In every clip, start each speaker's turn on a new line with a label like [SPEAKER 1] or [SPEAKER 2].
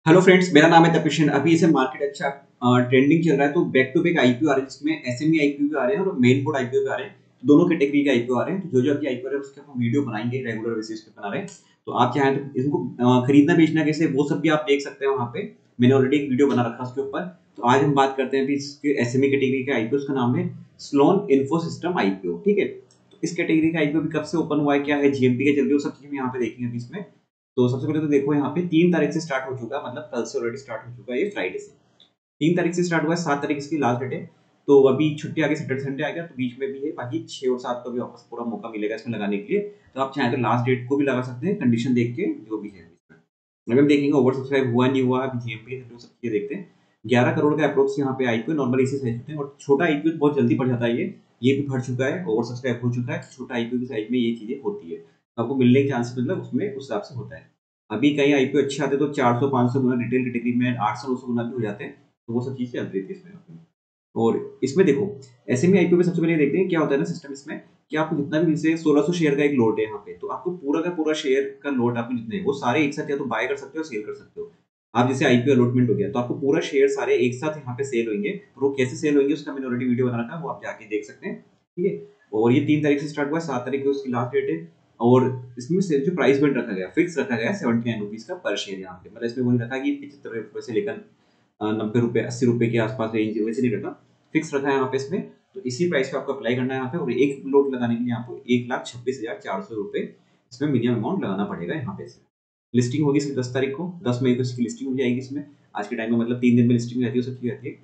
[SPEAKER 1] Hello friends, मेरा नाम है तपिशन। अभी इसे मार्केट अच्छा ट्रेंडिंग चल रहा है, तो बैक टू बैक आईपीओ आ रहे हैं, जिसमें एसएमई आईपीओ भी आ रहे हैं और मेन बोर्ड आईपीओ भी आ रहे हैं। दोनों कैटेगरी के आईपीओ आ रहे हैं। तो जो अभी आईपीओ आ रहे हैं उसके हम वीडियो बनाएंगे, रेगुलर बेसिस पे बना रहे हैं। तो आप चाहें तो इसको खरीदना बेचना कैसे, वो सब भी आप देख सकते हैं वहाँ पे। मैंने ऑलरेडी एक वीडियो बना रखा है उसके ऊपर। तो आज हम बात करते हैं अभी इसके एसएमई कैटेगरी के आईपीओ। उसका नाम है स्लोन इन्फो सिस्टम आईपीओ। ठीक है, तो इस कैटेगरी का आईपीओ भी कब से ओपन हुआ है, क्या है, जीएमपी के चल रही है, वो सब चीजें यहाँ पे देखेंगे अभी इसमें। तो सबसे पहले तो देखो यहाँ पे 3 तारीख से स्टार्ट हो चुका है, मतलब कल से ऑलरेडी स्टार्ट हो चुका है, ये फ्राइडे से 3 तारीख से स्टार्ट हुआ है। 7 तारीख इसकी लास्ट डेट है। तो अभी छुट्टी आ गई, सैटरडे संडे आ गया, तो बीच में भी है, बाकी 6 और 7 का भी वापस पूरा मौका मिलेगा इसमें लगाने के लिए। तो आप चाहें तो लास्ट डेट को भी लगा सकते हैं, कंडीशन देख के जो भी है इसमें। अभी हम देखेंगे ओवर सब्सक्राइब हुआ नहीं हुआ, अभी जीएमपी सब चीजें देखते हैं। 11 करोड़ का अप्रोक्स यहाँ पे आईपीओ नॉर्मल इसी साइज होते हैं, और छोटा आईपीओ बहुत जल्दी बढ़ जाता है। ये भी भर चुका है, ओवर सब्सक्राइब हो चुका है। छोटा आईपीओ की साइज में ये चीजें होती है, तो आपको मिलने के चांसेस मतलब उसमें उस हिसाब से होता है। अभी कई आईपीओ अच्छे आते तो 400-500 गुना, रिटेल कैटेगरी में 800-900 गुना भी हो जाते हैं। तो वो सब चीजें चल रही थी इसमें। और इसमें देखो, एसएमई आईपीओ में सबसे पहले देखते हैं क्या होता है ना सिस्टम इसमें, कि आपको जितना भी, जैसे 1600 शेयर का एक लॉट है यहाँ पे, तो आपको पूरा का पूरा शेयर का लॉट आपको जितने वो सारे एक साथ या तो बाय कर सकते हो, सेल कर सकते हो। आप जैसे आईपीओ अलॉटमेंट हो गया, तो आपको पूरा शेयर सारे एक साथ यहाँ पे सेल होंगे। और वो कैसे सेल होंगे उसका मैंने ऑलरेडी वीडियो बना रखा है, वो आप जाके देख सकते हैं। ठीक है, और ये 3 तारीख से स्टार्ट हुआ है, 7 तारीख को उसकी लास्ट डेट है। और इसमें से जो प्राइस बैंड रखा गया, फिक्स रखा गया 79 रुपीज का पर शेयर यहाँ पे। मतलब इसमें वो नहीं रखा कि 75 रुपए से लेकर 90 रुपए 80 रुपए के आसपास रेंज, वैसे नहीं रखा, फिक्स रखा है यहाँ पे इसमें। तो इसी प्राइस पे आपको अप्लाई करना है यहाँ पे। और एक लोट लगाने के लिए आपको 1,26,400 रुपए इसमें मिनिमम अमाउंट लगाना पड़ेगा यहाँ पे। लिस्टिंग होगी इसकी 10 तारीख को, 10 मई को इसकी लिस्टिंग हो जाएगी इसमें। आज के टाइम में मतलब 3 दिन में लिस्टिंग रहती है, सब चीज रहती है।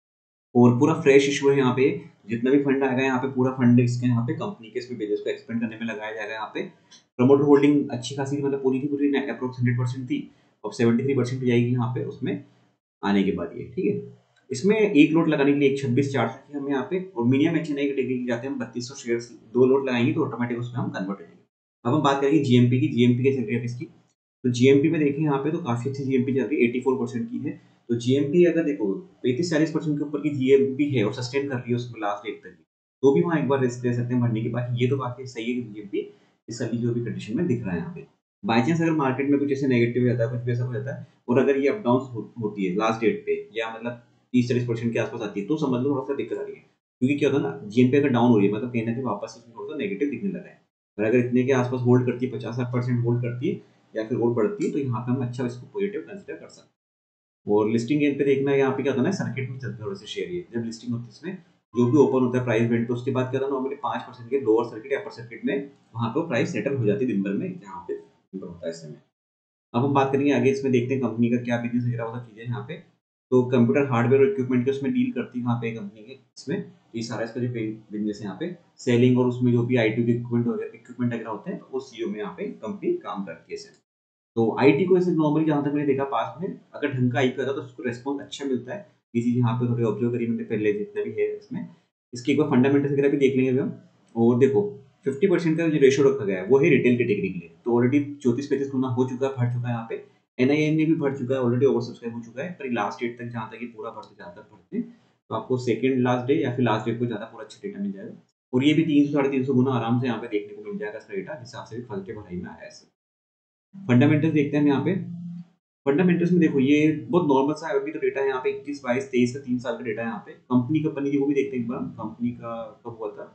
[SPEAKER 1] और पूरा फ्रेश इशू है यहाँ पे। जितना भी फंड आएगा यहाँ पे, पूरा फंड इसके यहाँ पे कंपनी के इसमें बिजनेस को एक्सपेंड करने में लगाया जाएगा यहाँ पे। प्रमोटर होल्डिंग अच्छी खासी, मतलब पूरी की पूरी अप्रोक्स 100% थी, अब 73% हो जाएगी यहाँ पे उसमें आने के बाद ये। ठीक है, इसमें एक लोट लगाने के लिए 1,26,400 की हमें यहाँ पे, और मिनिमम एचएनआई कैटेगरी की जाते हैं हम 3200 शेयर, 2 लोट लगाएंगे तो ऑटोमेटिक उसमें हम कन्वर्ट हो जाएंगे। अब हम बात करेंगे जीएमपी की। जीएमपी के चल रही है इसकी। तो जीएमपी में देखें यहाँ पे तो काफी अच्छी जीएमपी चल रही है, 84% की है। तो जीएमपी अगर देखो 35-40% के ऊपर की जीएमपी है और सस्टेन कर रही है उसमें लास्ट एक तक, तो भी वहाँ एक बार रिस्क ले सकते हैं भरने के बाद। ये तो काफी सही है जीएमपी इस अभी जो भी कंडीशन में दिख रहा है यहाँ पे। बाई चांस अगर मार्केट में कुछ ऐसे नेगेटिव रहता है, कुछ भी ऐसा हो जाता है, और अगर ये अप डाउन होती है लास्ट डेट पे, या मतलब 30-40% के आसपास आती है, तो समझ लो थोड़ा सा दिक्कत आ रही है। क्योंकि क्या होता है ना, जीएमपी अगर डाउन हो रही है मतलब कहीं ना कहीं वापस इसमें थोड़ा सा नेगेटिव दिखने लगा है। और अगर इतने के आसपास होल्ड करती है, 50-60% होल्ड करती है या फिर होल्ड बढ़ती है, तो यहाँ पे हम अच्छा इसको पॉजिटिव कंसिडर कर सकते हैं। और लिस्टिंग एंड पे देखना है, यहाँ पे क्या होता है ना, सर्किट में चलते हैं थोड़े से शेयर। ये जब लिस्टिंग होती है इसमें, जो भी ओपन होता है प्राइस बैंड, तो उसके बाद क्या होता है, नॉर्मली 5% के लोअर सर्किट या अपर सर्किट में वहाँ पे प्राइस सेटल हो जाती है दिन भर में, जहाँ पे होता है इस समय। अब हम बात करेंगे आगे, इसमें देखते हैं कंपनी का क्या बिजनेस वगैरह वो सब चीजें यहाँ पे। तो कंप्यूटर हार्डवेयर और इक्विपमेंट के उसमें डील करती है यहाँ पे कंपनी के इसमें। ये सारा इसका जो बिजनेस है यहाँ पे, सेलिंग और उसमें जो भी आईटी के इक्विपमेंट वगैरह होते हैं, तो उस चीजों में यहाँ पे कंपनी काम करती है इसे। तो आईटी को ऐसे नॉर्मली जहाँ तक मैंने देखा पास में, अगर ढंग का आईपी आता है तो उसको रेस्पॉन्स अच्छा मिलता है। ये चीज यहाँ पे थोड़ी ऑब्जर्व करी मैंने पहले, जितना भी है इसमें। इसके एक बार फंडामेंटल्स वगैरह भी देख लेंगे अभी हम। और देखो 50% का जो रेशियो रखा गया है वो है रिटेल कैटेगरी के लिए। तो ऑलरेडी 34-35 गुना हो चुका है, भर चुका है यहाँ पे। एनआईएन ने भी भर चुका है ऑलरेडी, ओवर सब्सक्राइब हो चुका है। पर लास्ट डेट तक जहाँ तक ये पूरा भरते जाता भरते हैं, तो आपको सेकंड लास्ट डे या फिर लास्ट डेट को ज्यादा पूरा अच्छा डेटा मिल जाएगा। और ये भी 300-350 गुना आराम से यहाँ पे देखने को मिल जाएगा इसका डेटा, जिस हिसाब से भी फर्स्ट डे भराई में आया है। फंडामेंटल्स देखते हैं हम यहाँ पे। फंडामेंटल्स में देखो ये बहुत नॉर्मल सा अभी तो डेटा है यहाँ पे, 21, 22, 23 का 3 साल का डेटा है यहाँ पे। कंपनी की वो भी देखते हैं एक बार, कंपनी का कब हुआ था।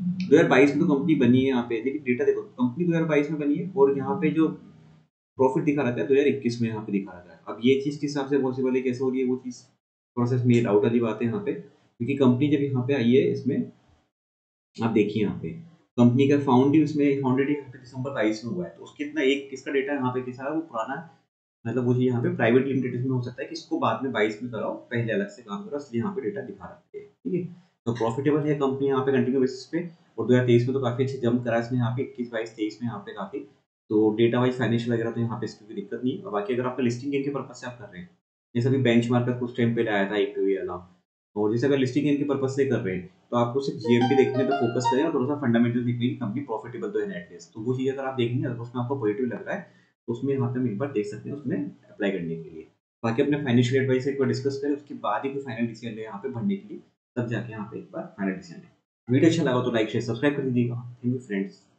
[SPEAKER 1] 2022 में तो कंपनी बनी है यहाँ पे, लेकिन डेटा देखो कंपनी 2022 में बनी है, और यहाँ पे जो प्रॉफिट दिखा रहा था 2021 में यहाँ पे दिखा रहा था। अब ये चीज किस हिसाब से पॉसिबल है, कैसे हो रही है वो चीज प्रोसेस में डाउट वाली बात है यहाँ पे। क्योंकि कंपनी जब यहाँ पे आई है इसमें, आप देखिए यहाँ पे कंपनी का फाउंडेड यहाँ पे दिसंबर 22 में हुआ है। तो उसके इतना एक किसका डेटा यहाँ पे किसा है, वो पुराना, मतलब वो यहाँ पे प्राइवेट लिमिटेड में हो सकता है कि इसको बाद में 22 में कराओ, पहले अलग से काम करो, इसलिए यहाँ पे डेटा दिखा रखते हैं। ठीक है, तो प्रॉफिटेबल है कंपनी यहाँ पे कंटिन्यू बेसिस पे। और 2023 में तो काफी अच्छे जंप करा इसने यहाँ पे, 21, 22, 23 में यहाँ पे काफी। तो डेटा वाइज फाइनेंशियल वगैरह तो यहाँ पे इसकी कोई दिक्कत नहीं है। और बाकी अगर आपका लिस्टिंग गेन के पर्पज से आप कर रहे हैं, जैसे अभी बेंच मार्कर कुछ टाइम पहले आया था एक वाला, और जैसे अगर लिस्टिंग गेन के पर्पज से कर रहे हैं, तो आपको सिर्फ जीएमपी देखने पे फोकस करें और थोड़ा सा फंडामेंटल देखने की कंपनी प्रॉफिटेबल तो है एटलीस्ट। तो वो चीज अगर आप देखेंगे, अगर उसमें आपको पॉजिटिव लग रहा है, तो उसमें यहाँ पे हम एक बार देख सकते हैं उसमें अप्लाई करने के लिए। बाकी अपने फाइनेंशियल एडवाइस एक बार डिस्कस करें, उसके बाद ही कोई फाइनल डिसीजन ले यहाँ पे भरने के लिए, तब जाके यहाँ पे एक बार फाइनल डिसीजन ले। वीडियो अच्छा लगा तो लाइक शेयर सब्सक्राइब कर दीजिएगा। Thank you friends.